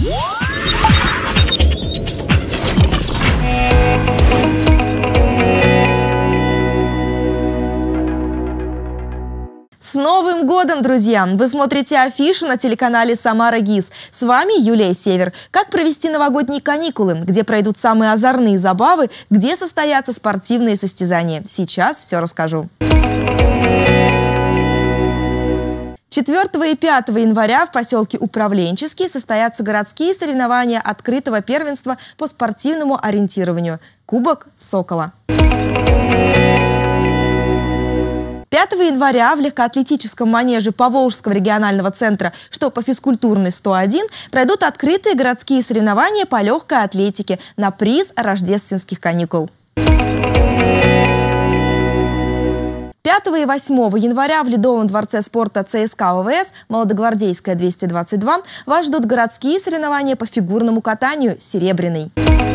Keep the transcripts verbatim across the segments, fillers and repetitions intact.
С Новым годом, друзья! Вы смотрите афишу на телеканале «Самара ГИС». С вами Юлия Север. Как провести новогодние каникулы, где пройдут самые озорные забавы, где состоятся спортивные состязания. Сейчас все расскажу. четвёртого и пятого января в поселке Управленческий состоятся городские соревнования открытого первенства по спортивному ориентированию «Кубок Сокола». пятого января в легкоатлетическом манеже Поволжского регионального центра, что по физкультурной сто один, пройдут открытые городские соревнования по легкой атлетике на приз рождественских каникул. пятого и восьмого января в Ледовом дворце спорта ЦСКА ОВС «Молодогвардейская двести двадцать два» вас ждут городские соревнования по фигурному катанию «Серебряный».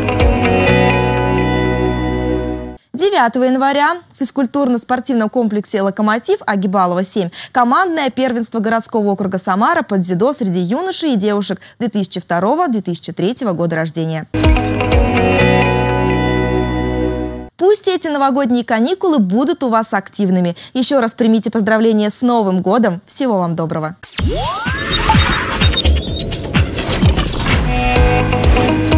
девятого января в физкультурно-спортивном комплексе «Локомотив» Агибалова семь командное первенство городского округа Самара по дзюдо среди юношей и девушек две тысячи второго — две тысячи третьего года рождения. Пусть эти новогодние каникулы будут у вас активными. Еще раз примите поздравления с Новым годом. Всего вам доброго!